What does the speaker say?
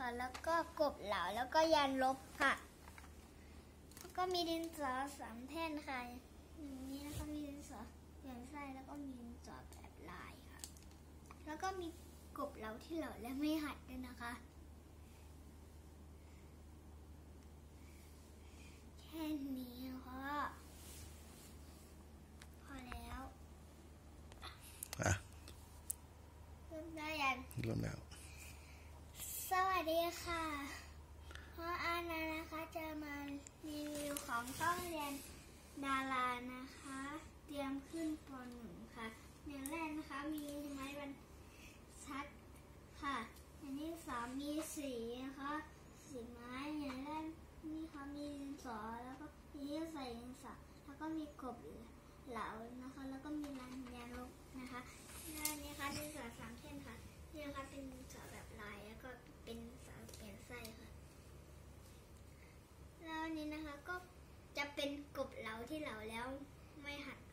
ค่ะแล้วก็กบเหลาแล้วก็ยันลบค่ะแล้วก็มีดินสอ3 แท่นค่ะอย่างนี้นะคะมีดินสอเปลี่ยนไส้แล้วก็มีดินสอแบบลายค่ะแล้วก็มีกบเหลาที่เหลาและไม่หัดด้วยนะคะแค่นี้ค่ะพอแล้วเริ่มได้ยังเริ่มแล้วสวัสดีค่ะเพราะอานานะคะจะมารีวิวของช่องเรียนดารานะคะเตรียมขึ้นป.1 ค่ะอย่างแรกนะคะมีไม้บรรทัดค่ะอย่างที่2มีสีนะคะสีไม้อย่างแรกนี่ค่ะมีดินสอแล้วก็มีใส่ดินสอแล้วก็มีกบเหลานะคะแล้วก็มีรังยาลบนะคะด้านนี้ค่ะดินสอ3 แท่นค่ะนี่นะคะเป็นดินสอแบบลายแล้วก็เป็นสอเปลี่ยนไส้ค่ะแล้วนี้นะคะก็จะเป็นกบเหลาที่เหลาแล้วไม่หัด